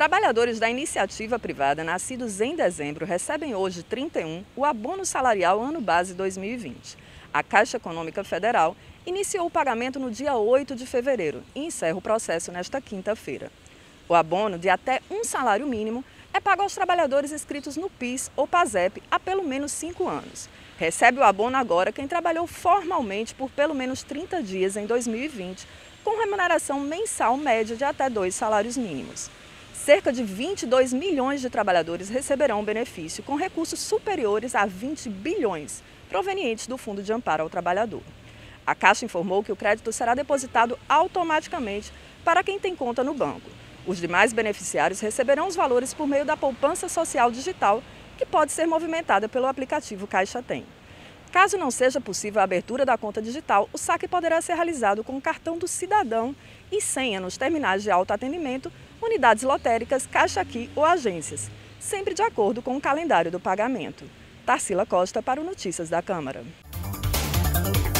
Trabalhadores da iniciativa privada nascidos em dezembro recebem hoje, 31, o abono salarial ano base 2020. A Caixa Econômica Federal iniciou o pagamento no dia 8 de fevereiro e encerra o processo nesta quinta-feira. O abono de até um salário mínimo é pago aos trabalhadores inscritos no PIS ou PASEP há pelo menos 5 anos. Recebe o abono agora quem trabalhou formalmente por pelo menos 30 dias em 2020, com remuneração mensal média de até 2 salários mínimos. Cerca de 22 milhões de trabalhadores receberão o benefício, com recursos superiores a 20 bilhões, provenientes do Fundo de Amparo ao Trabalhador. A Caixa informou que o crédito será depositado automaticamente para quem tem conta no banco. Os demais beneficiários receberão os valores por meio da poupança social digital, que pode ser movimentada pelo aplicativo Caixa Tem. Caso não seja possível a abertura da conta digital, o saque poderá ser realizado com o cartão do cidadão e senha nos terminais de autoatendimento, unidades lotéricas, Caixa Aqui ou agências, sempre de acordo com o calendário do pagamento. Tarsila Costa para o Notícias da Câmara.